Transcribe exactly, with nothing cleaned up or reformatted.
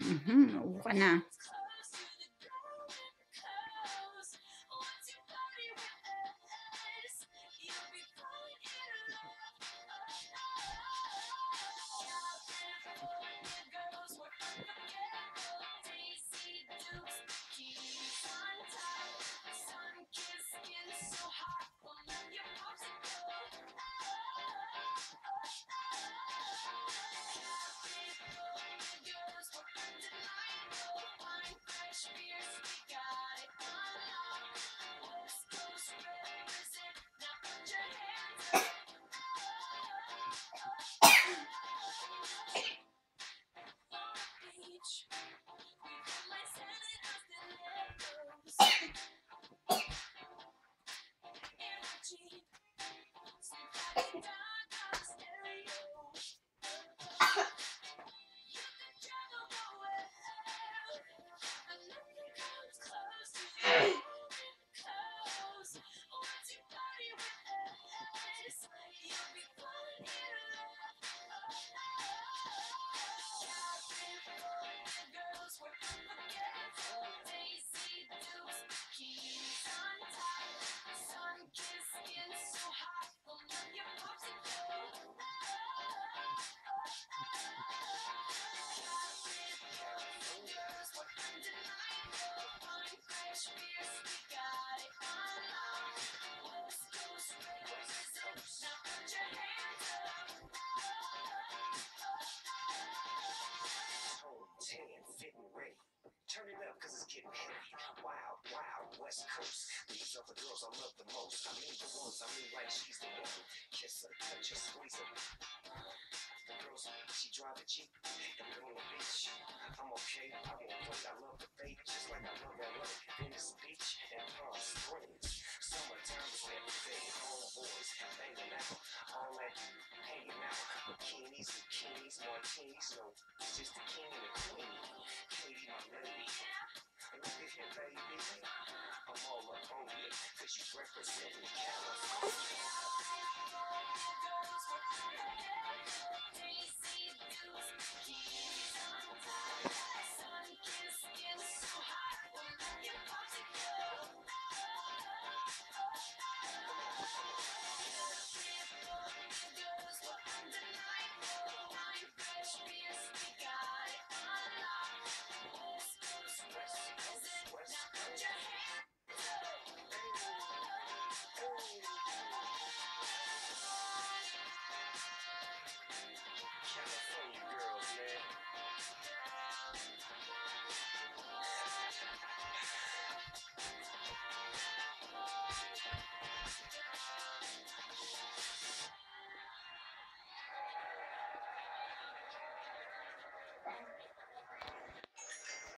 Mhm, oo ka na. Turn it up, cause it's getting heavy. Wild, wild, West Coast. These are the girls I love the most. I mean the ones, I mean like she's the one. Kiss her, touch her, squeeze her. The girls, she drive a Jeep and go on the beach. I'm okay, I won't wait. I love the bay, just like I love L A. Venice Beach and Palm Springs. Summertime is everything. Homeboys banging out, all that hanging out. Bikinis, bikinis, martinis. No, it's just the king and the queen. Katie, my lady. Look at here, baby. I'm all up on you, cause you represent California.